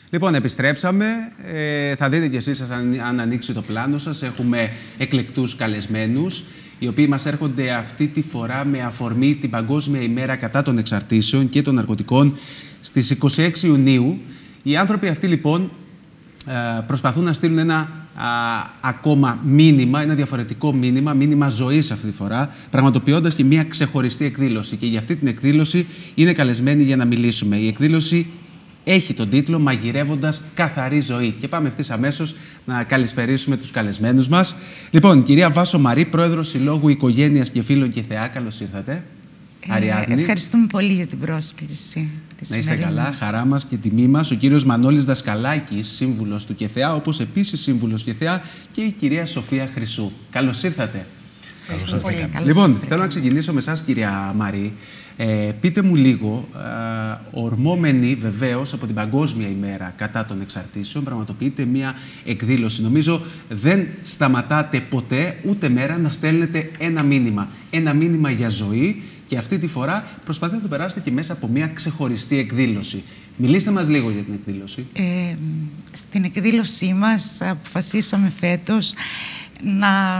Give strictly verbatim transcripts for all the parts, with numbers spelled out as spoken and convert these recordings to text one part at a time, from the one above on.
Λοιπόν, επιστρέψαμε. Ε, θα δείτε κι εσείς αν, αν ανοίξει το πλάνο σας. Έχουμε εκλεκτούς καλεσμένους, οι οποίοι μας έρχονται αυτή τη φορά με αφορμή την Παγκόσμια ημέρα κατά των εξαρτήσεων και των ναρκωτικών στις είκοσι έξι Ιουνίου. Οι άνθρωποι αυτοί, λοιπόν, προσπαθούν να στείλουν ένα α, ακόμα μήνυμα, ένα διαφορετικό μήνυμα, μήνυμα ζωής αυτή τη φορά, πραγματοποιώντας και μια ξεχωριστή εκδήλωση. Και για αυτή την εκδήλωση είναι καλεσμένοι για να μιλήσουμε. Η εκδήλωση έχει τον τίτλο «Μαγειρεύοντας καθαρή ζωή». Και πάμε ευθύς αμέσως να καλησπερίσουμε τους καλεσμένους μας. Λοιπόν, κυρία Βάσο Μαρή, πρόεδρος Συλλόγου Οικογένειας και Φίλων και Θεά, καλώς ήρθατε. Ε, ευχαριστούμε πολύ για την πρόσκληση. Να είστε καλά, χαρά μας και τιμή μας. Ο κύριος Μανώλης Δασκαλάκης, σύμβουλος του ΚΕΘΕΑ, όπως επίσης σύμβουλος ΚΕΘΕΑ, και η κυρία Σοφία Χρυσού. Καλώς ήρθατε. Καλώς ήρθατε. Λοιπόν, ήρθατε. Θέλω να ξεκινήσω με εσάς, κυρία Μαρή. Ε, πείτε μου λίγο, ε, ορμόμενοι βεβαίως από την Παγκόσμια ημέρα κατά των εξαρτήσεων, πραγματοποιείτε μία εκδήλωση. Νομίζω δεν σταματάτε ποτέ, ούτε μέρα, να στέλνετε ένα μήνυμα. Ένα μήνυμα για ζωή. Και αυτή τη φορά προσπαθείτε να το περάσετε και μέσα από μια ξεχωριστή εκδήλωση. Μιλήστε μας λίγο για την εκδήλωση. Ε, στην εκδήλωσή μας αποφασίσαμε φέτος να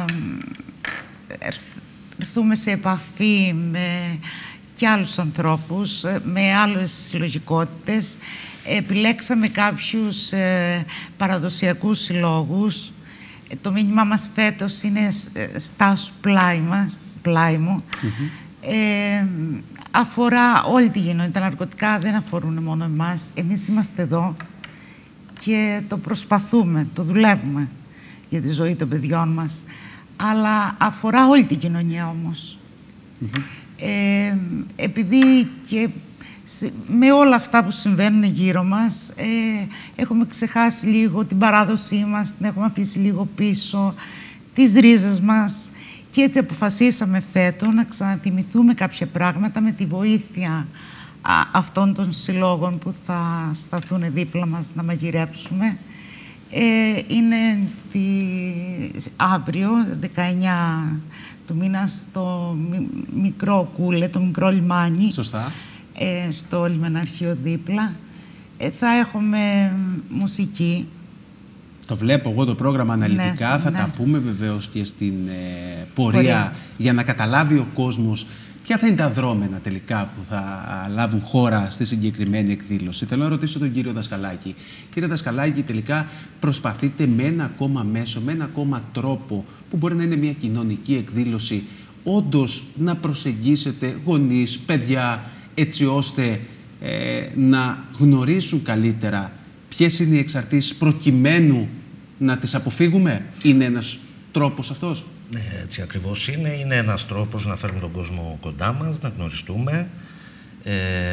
έρθουμε σε επαφή με και άλλους ανθρώπους, με άλλες συλλογικότητες. Επιλέξαμε κάποιους ε, παραδοσιακούς συλλόγους. Το μήνυμά μας φέτος είναι «Στάσου πλάι μας, πλάι μου». Mm-hmm. Ε, αφορά όλη τη κοινωνία. Τα ναρκωτικά δεν αφορούν μόνο εμάς. Εμείς είμαστε εδώ και το προσπαθούμε, το δουλεύουμε για τη ζωή των παιδιών μας. Αλλά αφορά όλη την κοινωνία όμως. Mm-hmm. ε, επειδή και με όλα αυτά που συμβαίνουν γύρω μας, ε, έχουμε ξεχάσει λίγο την παράδοσή μας, την έχουμε αφήσει λίγο πίσω, τις ρίζες μας. Και έτσι αποφασίσαμε φέτος να ξαναθυμηθούμε κάποια πράγματα με τη βοήθεια α, αυτών των συλλόγων που θα σταθούν δίπλα μας να μαγειρέψουμε. Ε, είναι τη, αύριο, δεκαεννιά του μήνα, στο μικρό Κούλε, το μικρό λιμάνι. Σωστά. Ε, στο λιμεναρχείο δίπλα. Ε, θα έχουμε μουσική. Το βλέπω εγώ το πρόγραμμα αναλυτικά, ναι, θα ναι. τα πούμε βεβαίως και στην ε, πορεία, πορεία για να καταλάβει ο κόσμος ποια θα είναι τα δρόμενα τελικά που θα λάβουν χώρα στη συγκεκριμένη εκδήλωση. Θέλω να ρωτήσω τον κύριο Δασκαλάκη. Κύριε Δασκαλάκη, τελικά προσπαθείτε με ένα ακόμα μέσο, με ένα ακόμα τρόπο που μπορεί να είναι μια κοινωνική εκδήλωση, όντως να προσεγγίσετε γονείς, παιδιά, έτσι ώστε ε, να γνωρίσουν καλύτερα ποιες είναι οι εξαρτήσεις προκειμένου να τις αποφύγουμε. Είναι ένας τρόπος αυτός? Ναι, έτσι ακριβώς είναι. Είναι ένας τρόπος να φέρουμε τον κόσμο κοντά μας, να γνωριστούμε ε,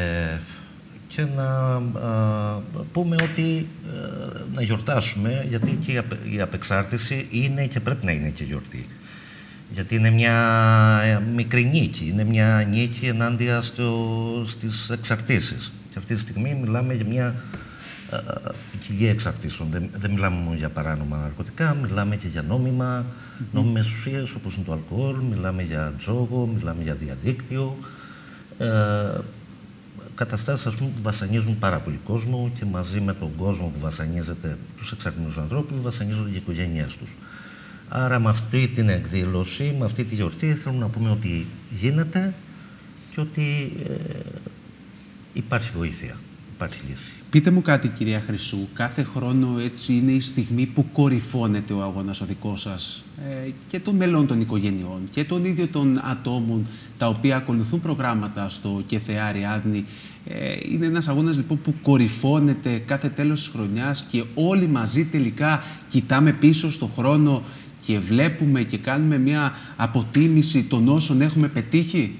και να α, πούμε ότι ε, να γιορτάσουμε, γιατί και η απεξάρτηση είναι και πρέπει να είναι και γιορτή. Γιατί είναι μια μικρή νίκη, είναι μια νίκη ενάντια στο, στις εξαρτήσεις. Και αυτή τη στιγμή μιλάμε για μια ποικιλία εξαρτήσεων. Δεν, δεν μιλάμε μόνο για παράνομα ναρκωτικά, μιλάμε και για νόμιμα, mm-hmm. νόμιμες ουσίες όπως είναι το αλκοόλ, μιλάμε για τζόγο, μιλάμε για διαδίκτυο. Ε, καταστάσεις, ας πούμε, που βασανίζουν πάρα πολύ κόσμο και μαζί με τον κόσμο που βασανίζεται, τους εξαρτημένους ανθρώπους, βασανίζονται και οι οικογένειές τους. Άρα με αυτή την εκδήλωση, με αυτή τη γιορτή, θέλουμε να πούμε ότι γίνεται και ότι ε, υπάρχει βοήθεια. Πείτε μου κάτι, κυρία Χρυσού, κάθε χρόνο έτσι είναι η στιγμή που κορυφώνεται ο αγώνας ο δικός σας ε, και των μελών των οικογενειών και των ίδιων των ατόμων τα οποία ακολουθούν προγράμματα στο ΚΕΘΕΑ Αριάδνη. Ε, είναι ένας αγώνας λοιπόν που κορυφώνεται κάθε τέλος της χρονιάς και όλοι μαζί τελικά κοιτάμε πίσω στον χρόνο και βλέπουμε και κάνουμε μια αποτίμηση των όσων έχουμε πετύχει.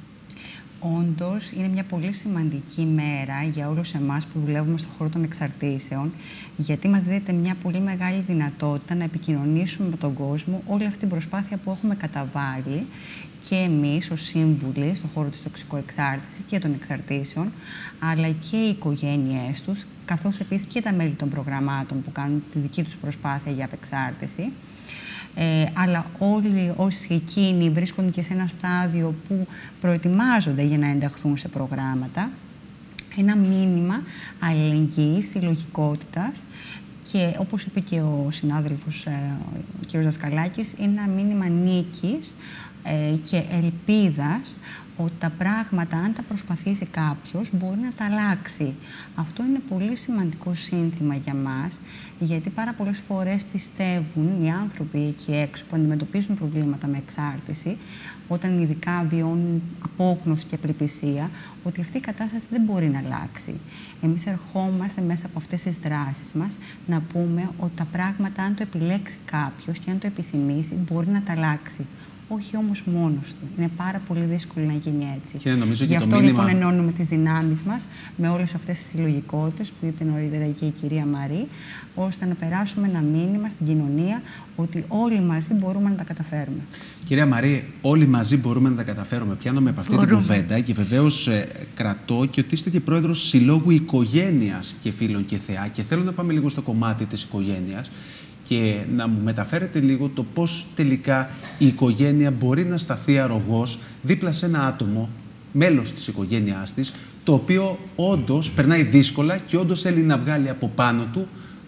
Όντως, είναι μια πολύ σημαντική μέρα για όλους εμάς που δουλεύουμε στον χώρο των εξαρτήσεων, γιατί μας δίνεται μια πολύ μεγάλη δυνατότητα να επικοινωνήσουμε με τον κόσμο όλη αυτή την προσπάθεια που έχουμε καταβάλει και εμείς ως σύμβουλοι στον χώρο της τοξικοεξάρτησης και των εξαρτήσεων, αλλά και οι οικογένειές τους, καθώς επίσης και τα μέλη των προγραμμάτων που κάνουν τη δική τους προσπάθεια για απεξάρτηση. Ε, αλλά όλοι όσοι εκείνοι βρίσκονται και σε ένα στάδιο που προετοιμάζονται για να ενταχθούν σε προγράμματα. ένα μήνυμα αλληλεγγύης, συλλογικότητας και, όπως είπε και ο συνάδελφος ο κ. Δασκαλάκης, είναι ένα μήνυμα νίκης ε, και ελπίδας ότι τα πράγματα, αν τα προσπαθήσει κάποιος, μπορεί να τα αλλάξει. Αυτό είναι πολύ σημαντικό σύνθημα για μας, γιατί πάρα πολλές φορές πιστεύουν οι άνθρωποι εκεί έξω που αντιμετωπίζουν προβλήματα με εξάρτηση, όταν ειδικά βιώνουν απόγνωση και απελπισία, ότι αυτή η κατάσταση δεν μπορεί να αλλάξει. Εμείς ερχόμαστε μέσα από αυτές τις δράσεις μας να πούμε ότι τα πράγματα, αν το επιλέξει κάποιος και αν το επιθυμήσει, μπορεί να τα αλλάξει. Όχι όμως μόνος του. Είναι πάρα πολύ δύσκολο να γίνει έτσι. Και νομίζω Γι' και αυτό το μήνυμα... λοιπόν ενώνουμε τις δυνάμεις μας με όλες αυτές τις συλλογικότητες που είπε νωρίτερα και η κυρία Μαρή, ώστε να περάσουμε ένα μήνυμα στην κοινωνία ότι όλοι μαζί μπορούμε να τα καταφέρουμε. Κυρία Μαρή, όλοι μαζί μπορούμε να τα καταφέρουμε. Πιάνομαι από αυτή Μπορούμε. την κουβέντα και βεβαίως ε, κρατώ και ότι είστε και πρόεδρος Συλλόγου Οικογένειας και Φίλων και Θεά. Και θέλω να πάμε λίγο στο κομμάτι της οικογένειας και να μου μεταφέρετε λίγο το πώς τελικά η οικογένεια μπορεί να σταθεί αρρωγός δίπλα σε ένα άτομο, μέλος της οικογένειάς της, το οποίο όντως περνάει δύσκολα και όντως θέλει να βγάλει από πάνω του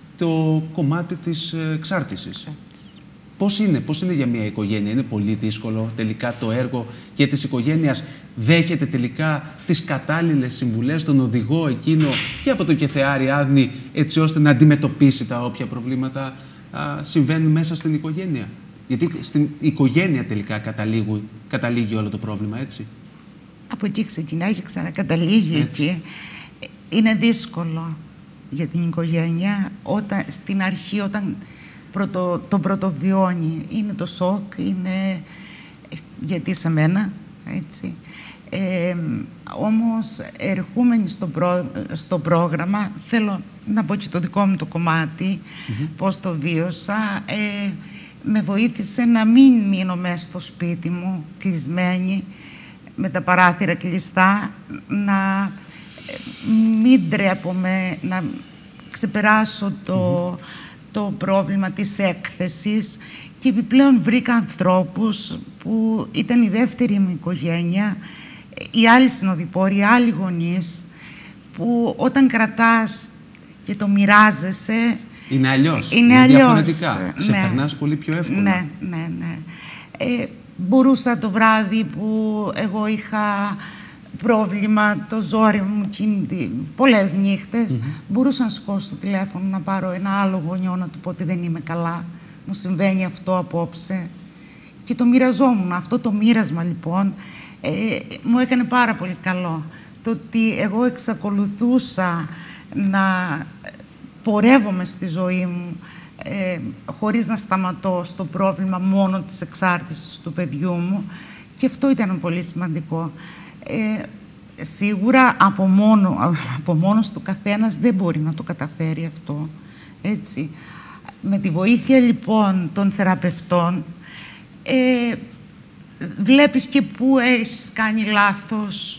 το κομμάτι της εξάρτησης. Πώς είναι, πώς είναι για μια οικογένεια? Είναι πολύ δύσκολο τελικά το έργο και της οικογένειας? Δέχεται τελικά τις κατάλληλες συμβουλές, τον οδηγό εκείνο και από το Κεθεάρι Άδνη, έτσι ώστε να αντιμετωπίσει τα όποια προβλήματα α, συμβαίνουν μέσα στην οικογένεια? Γιατί στην οικογένεια τελικά καταλήγει, καταλήγει όλο το πρόβλημα, έτσι. Από εκεί ξεκινάει και ξανακαταλήγει εκεί. Είναι δύσκολο για την οικογένεια όταν, στην αρχή, όταν πρωτο, το πρωτοβιώνει. Είναι το σοκ, είναι γιατί σε μένα, έτσι. Ε, όμως, ερχόμενοι στο, προ, στο πρόγραμμα, θέλω να πω και το δικό μου το κομμάτι, mm-hmm. πώς το βίωσα. Ε, με βοήθησε να μην μείνω μέσα στο σπίτι μου, κλεισμένη, με τα παράθυρα κλειστά, να μην ντρέπομαι, να ξεπεράσω το, mm-hmm. το πρόβλημα της έκθεσης και επιπλέον βρήκα ανθρώπους που ήταν η δεύτερη μου οικογένεια, οι άλλοι συνοδοιπόροι, οι άλλοι γονείς, που όταν κρατάς και το μοιράζεσαι, είναι αλλιώς, είναι, είναι αλλιώς. διαφορετικά, Ναι. ξεπερνάς πολύ πιο εύκολα. Ναι, ναι, ναι. Ε, μπορούσα το βράδυ που εγώ είχα πρόβλημα, το ζόρι μου, πολλές νύχτες, mm-hmm. μπορούσα να σηκώσω το τηλέφωνο, να πάρω ένα άλλο γονιό, να του πω ότι δεν είμαι καλά, μου συμβαίνει αυτό απόψε. Και το μοιραζόμουν. Αυτό το μοίρασμα, λοιπόν, ε, μου έκανε πάρα πολύ καλό. Το ότι εγώ εξακολουθούσα να πορεύομαι στη ζωή μου ε, χωρίς να σταματώ στο πρόβλημα μόνο της εξάρτησης του παιδιού μου, και αυτό ήταν πολύ σημαντικό. Ε, σίγουρα από, μόνο, από μόνος του καθένας δεν μπορεί να το καταφέρει αυτό, έτσι. Με τη βοήθεια λοιπόν των θεραπευτών ε, βλέπεις και πού έχεις κάνει λάθος,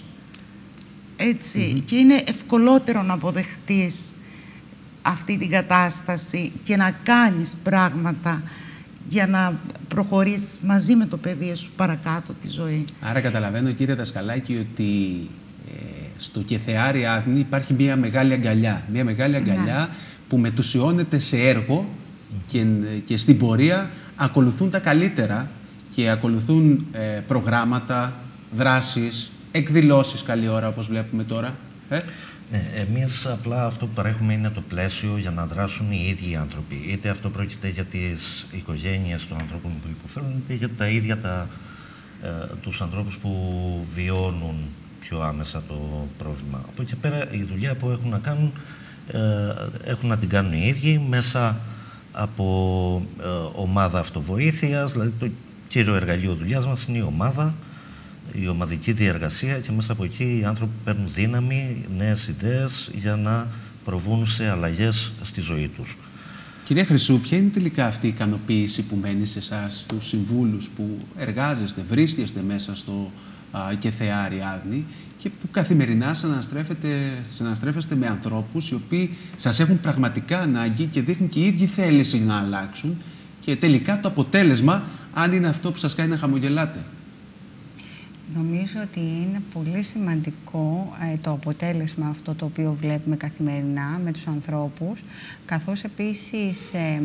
έτσι, mm-hmm. και είναι ευκολότερο να αποδεχτείς αυτή την κατάσταση και να κάνεις πράγματα για να προχωρήσεις μαζί με το παιδί σου παρακάτω τη ζωή. Άρα καταλαβαίνω, κύριε Δασκαλάκη, ότι ε, στο Κεθεάρι Άδνη υπάρχει μια μεγάλη αγκαλιά. Μια μεγάλη αγκαλιά ναι. που μετουσιώνεται σε έργο και, και στην πορεία ακολουθούν τα καλύτερα και ακολουθούν ε, προγράμματα, δράσεις, εκδηλώσεις καλή ώρα, όπως βλέπουμε τώρα. Ε? Ναι, εμείς απλά αυτό που παρέχουμε είναι το πλαίσιο για να δράσουν οι ίδιοι οι άνθρωποι. Είτε αυτό πρόκειται για τις οικογένειες των ανθρώπων που υποφέρουν, είτε για τα ίδια τα, ε, τους ανθρώπους που βιώνουν πιο άμεσα το πρόβλημα. Από εκεί πέρα η δουλειά που έχουν να κάνουν, ε, έχουν να την κάνουν οι ίδιοι μέσα από ε, ομάδα αυτοβοήθειας, δηλαδή το κύριο εργαλείο δουλειάς μας είναι η ομάδα, η ομαδική διεργασία, και μέσα από εκεί οι άνθρωποι παίρνουν δύναμη, νέες ιδέες για να προβούν σε αλλαγές στη ζωή τους. Κυρία Χρυσού, ποια είναι τελικά αυτή η ικανοποίηση που μένει σε εσάς, τους συμβούλους που εργάζεστε, βρίσκεστε μέσα στο α, Κεθεάρι Άδνη και που καθημερινά συναναστρέφεστε με ανθρώπους οι οποίοι σας έχουν πραγματικά ανάγκη και δείχνουν και οι ίδιοι θέληση να αλλάξουν, και τελικά το αποτέλεσμα, αν είναι αυτό που σας κάνει να χαμογελάτε? Νομίζω ότι είναι πολύ σημαντικό ε, το αποτέλεσμα αυτό το οποίο βλέπουμε καθημερινά με τους ανθρώπους, καθώς επίσης ε,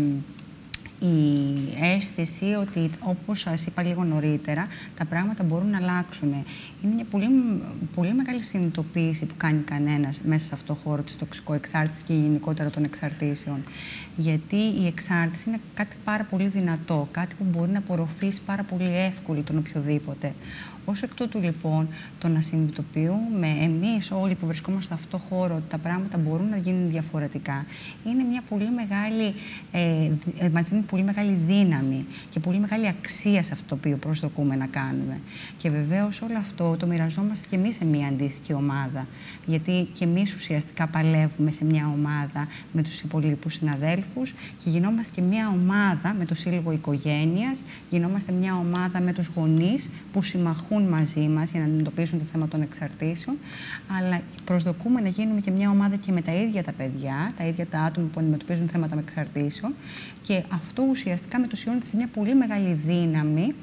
η αίσθηση ότι, όπως σας είπα λίγο νωρίτερα, τα πράγματα μπορούν να αλλάξουν. Είναι μια πολύ, πολύ μεγάλη συνειδητοποίηση που κάνει κανένας μέσα σε αυτό το χώρο της τοξικοεξάρτησης και γενικότερα των εξαρτήσεων. Γιατί η εξάρτηση είναι κάτι πάρα πολύ δυνατό, κάτι που μπορεί να απορροφήσει πάρα πολύ εύκολα τον οποιοδήποτε. Ως εκ τούτου, λοιπόν, το να συνειδητοποιούμε εμείς όλοι που βρισκόμαστε σε αυτό το χώρο ότι τα πράγματα μπορούν να γίνουν διαφορετικά, είναι μια πολύ μεγάλη, ε, μας δίνει πολύ μεγάλη δύναμη και πολύ μεγάλη αξία σε αυτό το οποίο προσδοκούμε να κάνουμε. Και βεβαίως όλο αυτό το μοιραζόμαστε και εμείς σε μια αντίστοιχη ομάδα. Γιατί και εμείς ουσιαστικά παλεύουμε σε μια ομάδα με τους υπολείπους συναδέλφους και γινόμαστε και μια ομάδα με το Σύλλογο Οικογένειας, γινόμαστε μια ομάδα με τους γονείς που συμμαχούν μαζί μας για να αντιμετωπίσουν το θέμα των εξαρτήσεων, αλλά προσδοκούμε να γίνουμε και μια ομάδα και με τα ίδια τα παιδιά, τα ίδια τα άτομα που αντιμετωπίζουν θέματα με εξαρτήσεων, και αυτό ουσιαστικά μετουσιώνεται σε μια πολύ μεγάλη δύναμη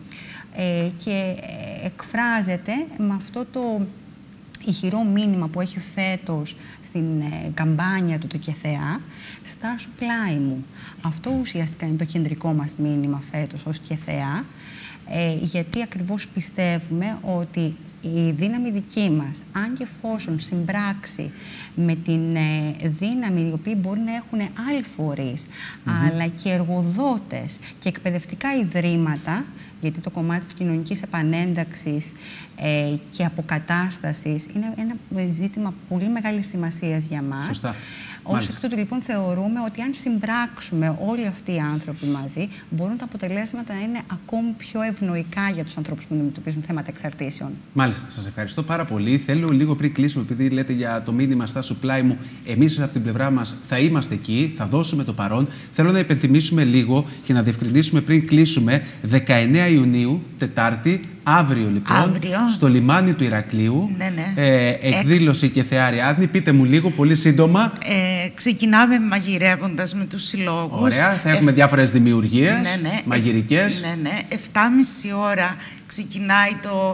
ε, και εκφράζεται με αυτό το ηχηρό μήνυμα που έχει φέτος στην ε, καμπάνια του το ΚΕΘΕΑ, «Στάσου πλάι μου». Αυτό ουσιαστικά είναι το κεντρικό μας μήνυμα φέτος ως ΚΕΘΕΑ, Ε, γιατί ακριβώς πιστεύουμε ότι η δύναμη δική μας, αν και εφόσον συμπράξει με την ε, δύναμη η οποία μπορεί να έχουν άλλοι φορείς, mm-hmm. αλλά και εργοδότες και εκπαιδευτικά ιδρύματα, γιατί το κομμάτι της κοινωνικής επανένταξης ε, και αποκατάστασης είναι ένα ζήτημα πολύ μεγάλης σημασίας για μας. Σωστά. Ως εκ τούτου, λοιπόν, θεωρούμε ότι αν συμπράξουμε όλοι αυτοί οι άνθρωποι μαζί, μπορούν τα αποτελέσματα να είναι ακόμη πιο ευνοϊκά για τους ανθρώπους που αντιμετωπίζουν θέματα εξαρτήσεων. Μάλιστα. Σας ευχαριστώ πάρα πολύ. Θέλω λίγο πριν κλείσουμε, επειδή λέτε για το μήνυμα «Στάσου πλάι μου», εμείς από την πλευρά μας θα είμαστε εκεί, θα δώσουμε το παρόν. Θέλω να υπενθυμίσουμε λίγο και να διευκρινίσουμε πριν κλείσουμε, δεκαεννέα Ιουνίου, Τετάρτη, αύριο λοιπόν, αύριο. στο λιμάνι του Ηρακλείου, ναι, ναι. Ε, εκδήλωση Εξ... ΚΕΘΕΑ Αριάδνη. Πείτε μου λίγο, πολύ σύντομα. Ε, ξεκινάμε μαγειρεύοντας με τους συλλόγους. Ωραία, θα έχουμε Εφ... διάφορες δημιουργίες, ναι, ναι. μαγειρικές. Ναι, ναι. εφτά και μισή ώρα ξεκινάει το,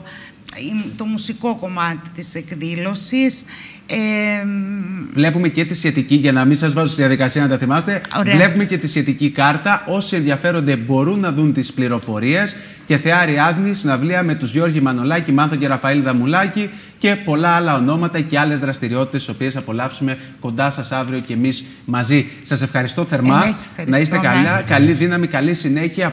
το μουσικό κομμάτι της εκδήλωσης. Ε, Βλέπουμε και τη σχετική, για να μην σας βάζω στη διαδικασία να τα θυμάστε, ωραία. Βλέπουμε και τη σχετική κάρτα. Όσοι ενδιαφέρονται μπορούν να δουν τις πληροφορίες. ΚΕΘΕΑ Αριάδνη, συναυλία με τους Γιώργη Μανολάκη, Μάνθο και Ραφαήλ Δαμουλάκη και πολλά άλλα ονόματα και άλλες δραστηριότητες, τις οποίες απολαύσουμε κοντά σας αύριο και εμείς μαζί. Σας ευχαριστώ θερμά. Να είστε καλά, καλή δύναμη, καλή συνέχεια.